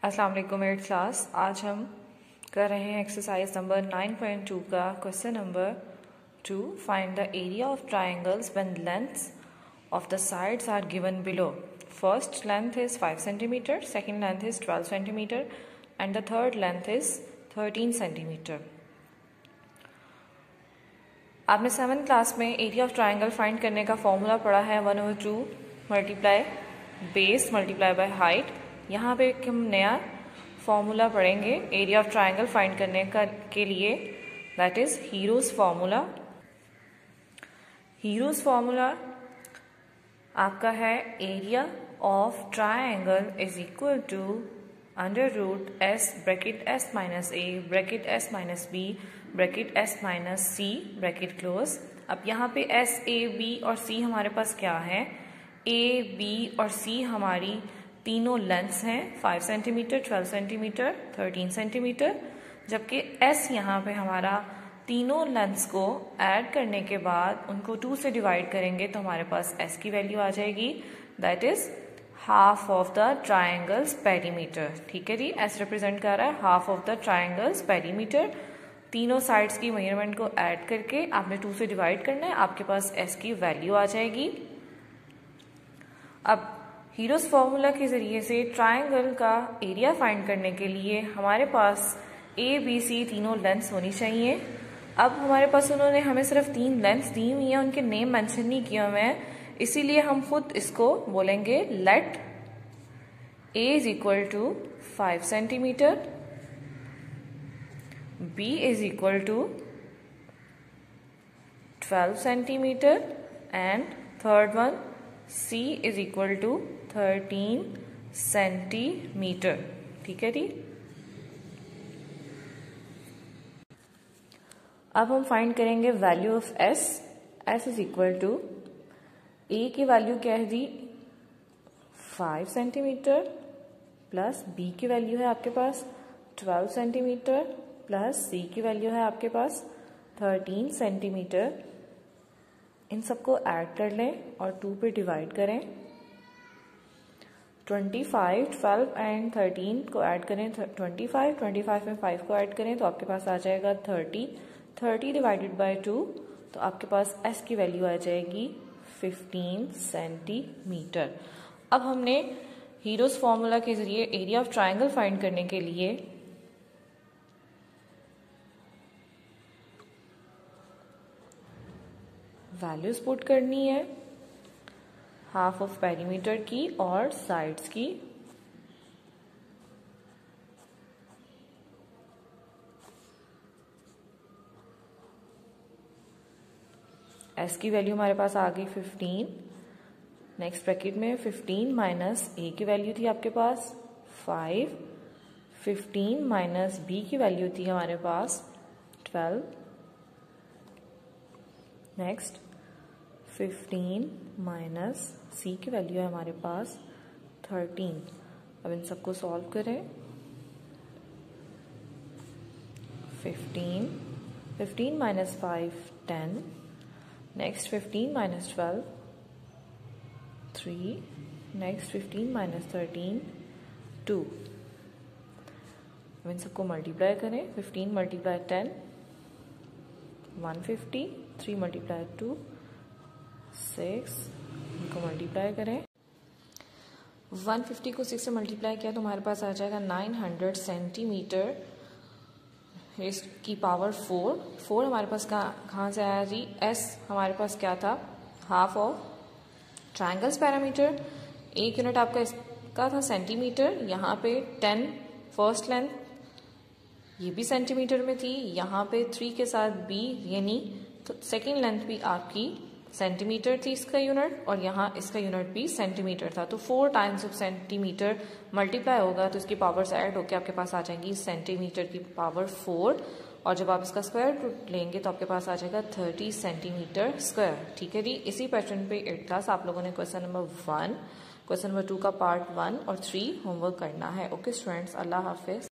अस्सलाम वालेकुम eight class. आज हम कर रहे हैं एक्सरसाइज नंबर 9.2 का question number 2। Find the area of triangles when lengths of the sides are given below. First length is 5 centimetre, second length is 12 centimetre and the third length is 13 centimetre. आपने 7th class में area of triangle find करने का formula पढ़ा है 1/2 multiply base multiply by height. यहाँ पे हम नया फॉर्मूला पढ़ेंगे एरिया ऑफ ट्राइंगल फाइंड करने के लिए, that is Heron's formula. Heron's formula आपका है area of triangle is equal to under root S bracket S minus A bracket S minus B bracket S minus C bracket close. अब यहाँ पे S A B और सी हमारे पास क्या है, ए बी और सी हमारी तीनों लेंथ्स हैं 5 सेंटीमीटर, 12 सेंटीमीटर, 13 सेंटीमीटर। जबकि एस यहाँ पे हमारा तीनों लेंथ्स को ऐड करने के बाद उनको 2 से डिवाइड करेंगे तो हमारे पास एस की वैल्यू आ जाएगी, that is half of the triangle's perimeter. ठीक है जी, एस रिप्रेजेंट कर रहा है half of the triangle's perimeter. तीनों साइड्स की मेजरमेंट को ऐड करके आपने 2 से डिवाइड करना है, आपके पास एस की वैल्यू आ जाएगी। अब हीरोज फॉर्मूला के जरिए से ट्राइंगल का एरिया फाइंड करने के लिए हमारे पास ए बी सी तीनों लेंथ्स होनी चाहिए। अब हमारे पास उन्होंने हमें सिर्फ 3 लेंथ्स दी हुई हैं, उनके नेम मेंशन नहीं किए हुए हैं, इसीलिए हम खुद इसको बोलेंगे let A is equal to 5 centimetre, B is equal to 12 centimetre and third one C is equal to 13 centimetre. ठीक है जी। अब हम फाइंड करेंगे value of S। S is equal to A की वैल्यू क्या है जी 5 सेंटीमीटर प्लस B की वैल्यू है आपके पास 12 सेंटीमीटर प्लस C की वैल्यू है आपके पास 13 सेंटीमीटर। इन सबको ऐड कर लें और 2 पे डिवाइड करें। 25, 12 एंड 13 को ऐड करें, 25 में 5 को ऐड करें तो आपके पास आ जाएगा 30 डिवाइडेड बाय 2 तो आपके पास S की वैल्यू आ जाएगी 15 सेंटीमीटर। अब हमने हीरोज फॉर्मूला के जरिए एरिया ऑफ ट्राइंगल फाइंड करने के लिए वैल्यूज पुट करनी है हाफ ऑफ पेरीमीटर की और साइड्स की। एस की वैल्यू हमारे पास आ गई 15। नेक्स्ट ब्रैकेट में 15 माइनस ए की वैल्यू थी आपके पास 5, 15 माइनस बी की वैल्यू थी हमारे पास 12, नेक्स्ट 15 माइनस सी की वैल्यू है हमारे पास 13। अब इन सबको सॉल्व करें। 15 minus 5 10, next 15 minus 12 3, next 15 minus 13 2। अब इन सबको मल्टीप्लाई करें। 15 मल्टीप्लाई 10 150, 3 मल्टीप्लाई 2 6, इनको मल्टीप्लाई करें। 150 को 6 से मल्टीप्लाई किया तो हमारे पास आ जाएगा 900 सेंटीमीटर इसकी पावर 4 हमारे पास कहाँ से आया जी, S हमारे पास क्या था हाफ ऑफ ट्राइंगल्स पैरामीटर। एक यूनिट आपका इसका था सेंटीमीटर, यहाँ पे 10 फर्स्ट लेंथ ये भी सेंटीमीटर में थी, यहाँ पे 3 के साथ B यानी तो सेकेंड लेंथ भी आपकी सेंटीमीटर थी इसका यूनिट, और यहाँ इसका यूनिट भी सेंटीमीटर था। तो 4 टाइम्स ऑफ सेंटीमीटर मल्टीप्लाई होगा तो इसकी पावर्स ऐड होकर आपके पास आ जाएंगी सेंटीमीटर की पावर 4, और जब आप इसका स्क्वायर रूट लेंगे तो आपके पास आ जाएगा 30 सेंटीमीटर स्क्वायर। ठीक है जी। इसी पैटर्न पे 8th क्लास आप लोगों ने क्वेश्चन नंबर 1, क्वेश्चन नंबर 2 का पार्ट 1 और 3 होमवर्क करना है। ओके स्टूडेंट्स, अल्लाह हाफिज।